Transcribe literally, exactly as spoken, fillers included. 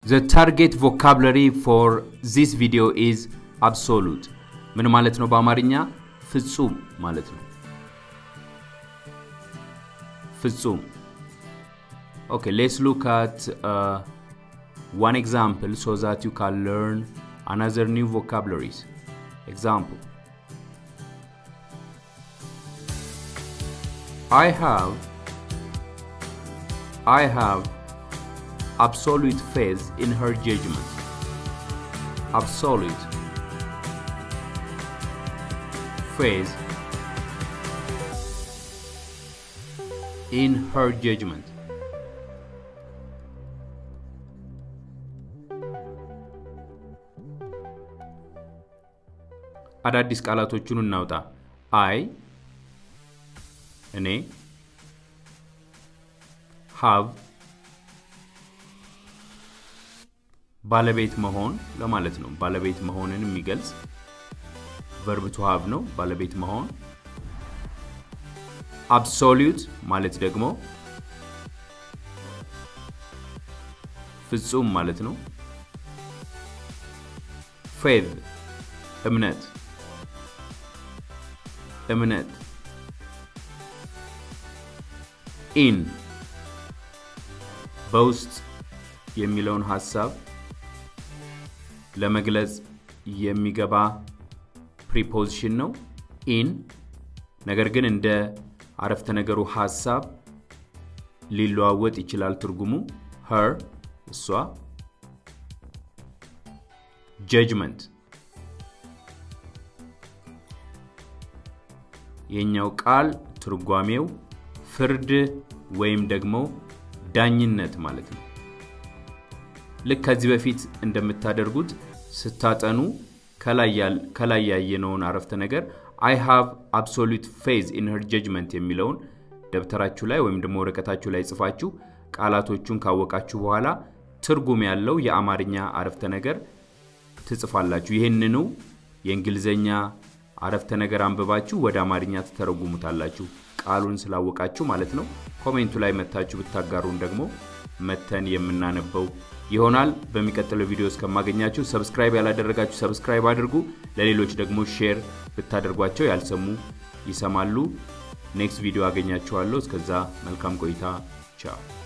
The target vocabulary for this video is absolute. ምን ማለት ነው በአማርኛ? ፍጹም ማለት ነው። ፍጹም. Okay, let's look at uh, one example so that you can learn another new vocabularies. Example. I have I have absolute faith in her judgment. Absolute faith in her judgment. አዳዲስ ቃላቶቹን እናውጣ I እኔ have ባለቤት መሆን ለማለት ነው ባለቤት መሆንን የሚገልጽ verb to have ነው ባለቤት መሆን absolute ማለት ደግሞ ፍጹም ማለት ነው faith እምነት እምነት in በውስጥ የሚለውን ሐሳብ ለመግለጽ የሚገባ preposition ነው in ነገር ግን እንደ አረፍተ ነገሩ ሐሳብ ሊለዋወጥ ይችላል ትርጉሙ her እሷ judgment የኛው ቃል ትርጓሜው ፍርድ ወይም ደግሞ ዳኝነት ማለት ነው ልክ ከዚህ በፊት እንደምታደርጉት ስታጠኑ ከላይ ከላይ ያየነውን አረፍተ ነገር I have absolute faith in her judgment የሚለውን ደብተራችሁ ላይ ወይም ደግሞ ወረቀታችሁ ላይ ጽፋችሁ ቃላቶቹን ካወቃችሁ በኋላ ትርጉም ያለው የአማርኛ አረፍተ ነገር ትጽፋላችሁ ይሄንኑ የእንግሊዘኛ አረፍተ ነገር አንብባችሁ ወደ አማርኛ ተተረጉሙታላችሁ ቃሉን ስላወቃችሁ ማለት ነው ኮሜንቱ ላይ መታችሁ ብታጋሩን ደግሞ መተን የምናነበው ይሆናል በሚቀጥለው ቪዲዮ እስከማገኛችሁ ሰብስክራይብ ያላደረጋችሁ ሰብስክራይብ አድርጉ ለሌሎች ደግሞ ሼር ብታደርጓቸው ያልሰሙ ይሰማሉ ኔክስት ቪዲዮ አገኛችኋለሁ እስከዛ መልካም ቆይታ ቻው